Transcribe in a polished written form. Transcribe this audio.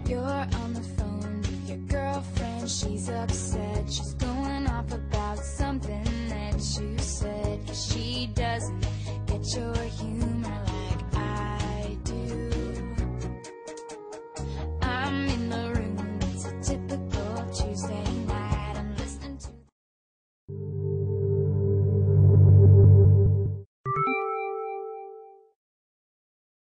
You're on the phone with your girlfriend, she's upset. She's going off about something that you said, 'cause she doesn't get your